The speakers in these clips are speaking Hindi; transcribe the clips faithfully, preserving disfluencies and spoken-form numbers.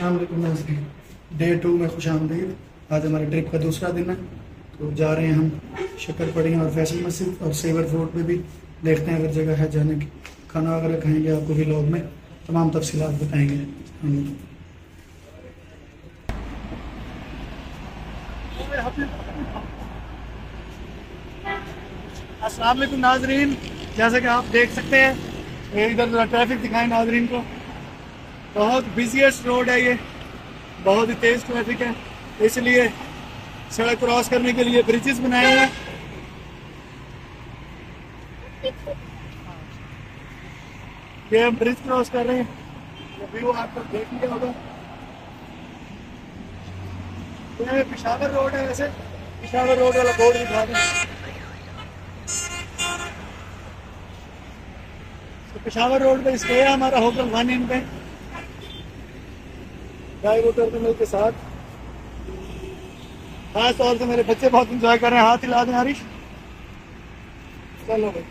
अस्सलाम वालेकुम नाज़रीन, डे टू में खुश आमदीद। आज हमारे ट्रिप का दूसरा दिन है, तो जा रहे हैं हम शक्करपड़ी और फैसल मस्जिद और सेवर फोर्ट पे भी देखते हैं अगर जगह है जाने की। खाना वगैरह खाएंगे, आपको भी व्लॉग में तमाम तफसीलात बताएंगे हम। अस्सलाम वालेकुम नाज़रीन, जैसे कि आप देख सकते हैं, इधर ट्रैफिक दिखाएं नाज़रीन को। बहुत बिजीएस्ट रोड है ये, बहुत ही तेज ट्रैफिक है, इसलिए सड़क क्रॉस करने के लिए ब्रिजेस बनाए हुए हैं। ये हम ब्रिज क्रॉस कर रहे हैं, व्यू आपको देख लिया होगा। ये पेशावर रोड है, वैसे पेशावर रोड वाला बोर्ड दिखा दें। तो पेशावर रोड पे स्टे है हमारा होटल वन इन पे, ड्राइवर टर्मिनल के साथ। खास तौर से मेरे बच्चे बहुत इंजॉय कर रहे हैं, हाथ हिला दें हरीश। चलो भाई,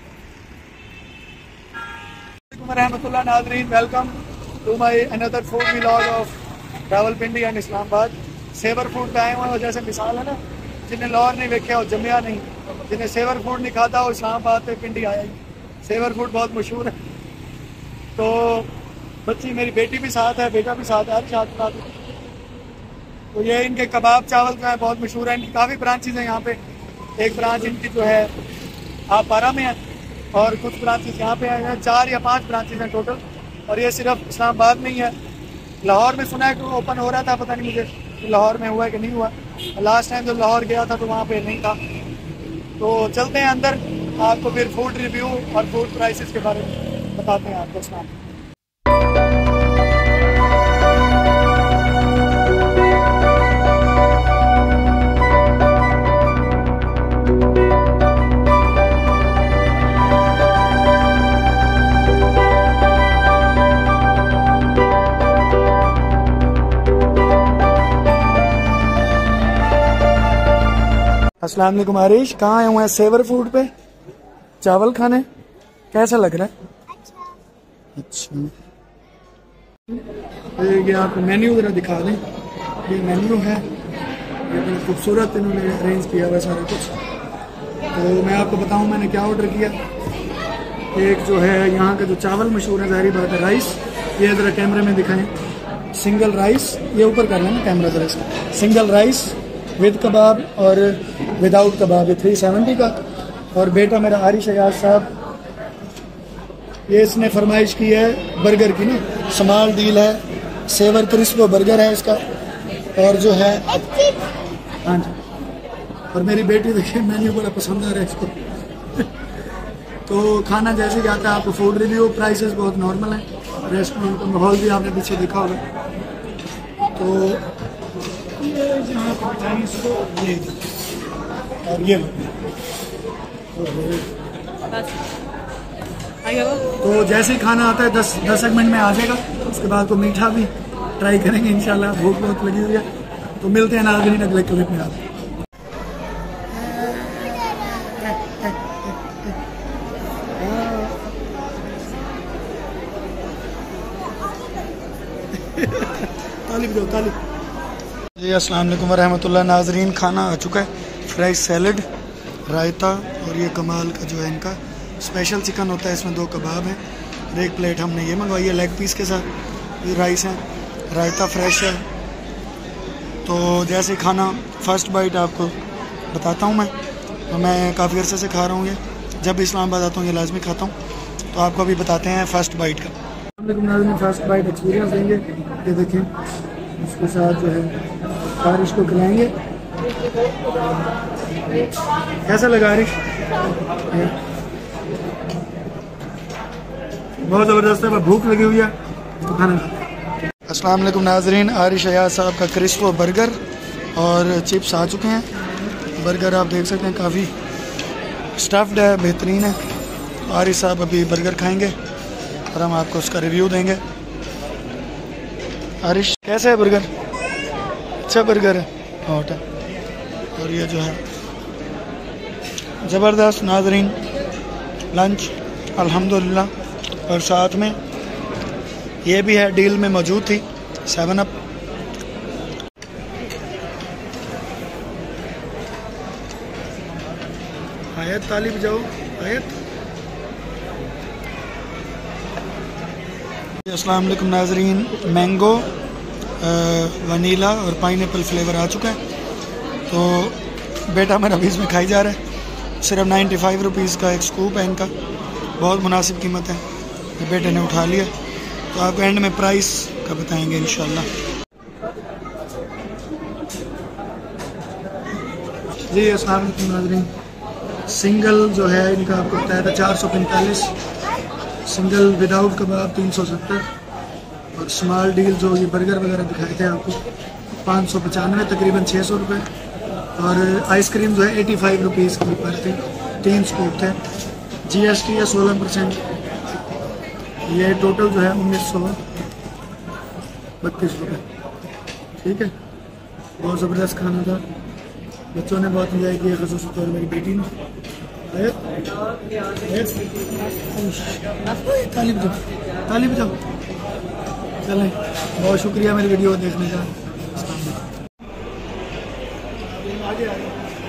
रहमतुल्लाह नाज़रीन, welcome to my another food vlog of Rawalpindi and Islamabad. Savour food पे आए हुए हैं, जैसे मिसाल है ना, जिन्हें लाहौर नहीं देखा वो जमिया नहीं, जिन्हें सेवर फूड नहीं खाता वो इस्लामाबाद पे पिंडी आया ही। सेवर फूड बहुत मशहूर है। तो बच्ची मेरी बेटी भी साथ है, बेटा भी साथ है, हर साथ साथ। तो ये इनके कबाब चावल जो है बहुत मशहूर है। इनकी काफ़ी ब्रांचेज हैं यहाँ पे। एक ब्रांच इनकी जो है आपारा में है और कुछ ब्रांचेज यहाँ पे हैं, चार या पांच ब्रांचेज हैं टोटल। और ये सिर्फ इस्लामाबाद में ही है। लाहौर में सुना है कि ओपन हो रहा था, पता नहीं मुझे कि लाहौर में हुआ है कि नहीं हुआ। लास्ट टाइम जब लाहौर गया था तो वहाँ पे नहीं था। तो चलते हैं अंदर, आपको फिर फूड रिव्यू और फूड प्राइसेस के बारे में बताते हैं आपको। इस्लाम अस्सलाम वालेकुम हरीश, कहाँ आए हुए हैं? सेवर फूड पे चावल खाने। कैसा लग रहा है? अच्छा, ये आपको मेन्यू जरा दिखा दें। ये मेन्यू है, ये बड़ा खूबसूरत इन्होंने अरेंज किया हुआ सारा कुछ। तो मैं आपको बताऊं मैंने क्या ऑर्डर किया। एक जो है यहाँ का जो चावल मशहूर है, ज़ाहिर बात है, राइस। ये ज़रा कैमरे में दिखाएं, सिंगल राइस। ये ऊपर कर लेना कैमरा ज़रा इसका। सिंगल राइस विद कबाब और विदाउट कबाब, ये थ्री सेवेंटी का। और बेटा मेरा आरिश अयाज साहब, ये इसने फरमाइश की है बर्गर की ना, स्मॉल डील है, सेवर क्रिस्प बर्गर है इसका। और जो है हाँ जी, और मेरी बेटी देखिए मेन्यू बड़ा पसंद आ रहा है इसको। तो खाना जैसे कि आता है आपको फूड रिव्यू। प्राइसेस बहुत नॉर्मल है। रेस्टोरेंट का माहौल भी आपने पीछे देखा होगा। तो ये यहाँ पर मिठाई इसको ये और ये तो जैसे ही खाना आता है दस दस सेगमेंट में आ जाएगा। उसके बाद तो मीठा भी ट्राई करेंगे इंशाल्लाह। भूख बहुत लगी हुई है। तो मिलते हैं नाज़रीन अगले क्लिप में। आप तालिब दो तालिब। जी अस्सलाम वालेकुम वरहमतुल्लाह नाज़रीन, खाना आ चुका है। फ्रेश सैलड, रायता और ये कमाल का जो है इनका स्पेशल चिकन होता है, इसमें दो कबाब हैं और एक प्लेट हमने ये मंगवाई है लेग पीस के साथ। ये राइस है, रायता फ्रेश है। तो जैसे खाना फ़र्स्ट बाइट आपको बताता हूँ मैं। तो मैं काफ़ी अर्से से खा रहा हूँ, ये जब भी इस्लामाबाद आता हूँ ये लाजमी खाता हूँ। तो आपको अभी बताते हैं फ़र्स्ट बाइट का। फर्स्ट बाइट एक्सपीरियंस देंगे। ये देखें, उसके साथ जो है बारिश को खिलाएंगे। कैसा लगा बारिश? बहुत ज़बरदस्त है, भूख लगी हुई है तो खाना। अस्सलाम वालेकुम नाज़रीन, आरिश अयाज साहब का क्रिस्प बर्गर और चिप्स आ चुके हैं। बर्गर आप देख सकते हैं काफ़ी स्टफ्ड है, बेहतरीन है। आरिश साहब अभी बर्गर खाएंगे और हम आपको उसका रिव्यू देंगे। आरिश कैसा है बर्गर? अच्छा बर्गर है, हॉट है। और ये जो है ज़बरदस्त नाज़रीन लंच अल्हम्दुलिल्लाह। और साथ में ये भी है, डील में मौजूद थी सेवन अप आयत ताली बजाओ, आयत। अस्सलाम वालेकुम नाजरीन, मैंगो, वनीला और पाइनएप्पल फ्लेवर आ चुका है। तो बेटा मेरा भी इसमें खाई जा रहा है। सिर्फ नाइन्टी फाइव रुपीज़ का एक स्कूप है इनका, बहुत मुनासिब कीमत है। ये बेटे ने उठा लिया, तो आपको एंड में प्राइस का बताएंगे इंशाल्लाह। जी अस्सलाम वालेकुम नाज़रीन, सिंगल जो है इनका आपको बताया था चार सौ पैंतालीस, सिंगल विदाउट कबाब तीन सौ सत्तर, और स्मॉल डील जो ये बर्गर वगैरह दिखाए थे आपको पाँच सौ पचानवे, तकरीबन छः सौ रुपये। और आइसक्रीम जो है एटी फाइव रुपीज़ की पर थे, तीन स्कूप थे, जीएसटी है सोलह परसेंट। ये टोटल जो है उन्नीस सौ बत्तीस रुपये। ठीक है, बहुत ज़बरदस्त खाना था, बच्चों ने बहुत इंजॉय किया, ख़ुसूस तौर मेरी बेटी ने। ताली बजाओ, ताली बजाओ। चलें, बहुत शुक्रिया मेरी वीडियो देखने का। आगे आगे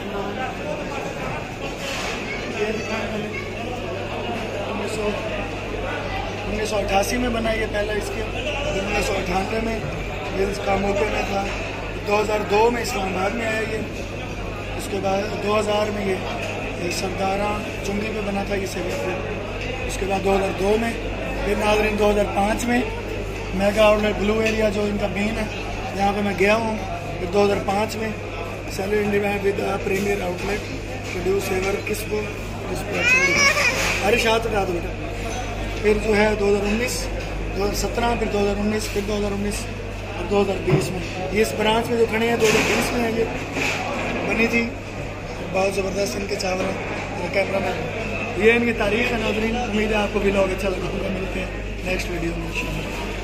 उन्नीस सौ अठासी में बना ये पहला इसके, उन्नीस सौ अठानवे में ये इसका मौके में था, दो हज़ार दो में इस्लामाबाद में आया ये, उसके बाद दो हज़ार में ये सरदारा चुंगी पे बना था ये सेवन, उसके बाद दो हज़ार दो में, फिर नाज़रीन दो हज़ार पाँच में मेगा आउटलेट ब्लू एरिया जो इनका मेन है यहाँ पे मैं गया हूँ, फिर दो हज़ार पाँच में sale India with premier outlet produce Savour किसको अरे शाद उठा दो बेटा। फिर जो है दो हज़ार उन्नीस, दो हज़ार सत्रह, फिर दो हज़ार उन्नीस, फिर दो हज़ार उन्नीस और दो हज़ार बीस में ये इस ब्रांच में जो खड़े हैं दो हज़ार बीस में है ये बनी थी। बहुत ज़बरदस्त इनके चावल हैं, कैमरा मैन। ये इनकी तारीख है नाज़रीन, उम्मीद है आपको भी लोग अच्छा लगा। मिलते हैं नेक्स्ट वीडियो में।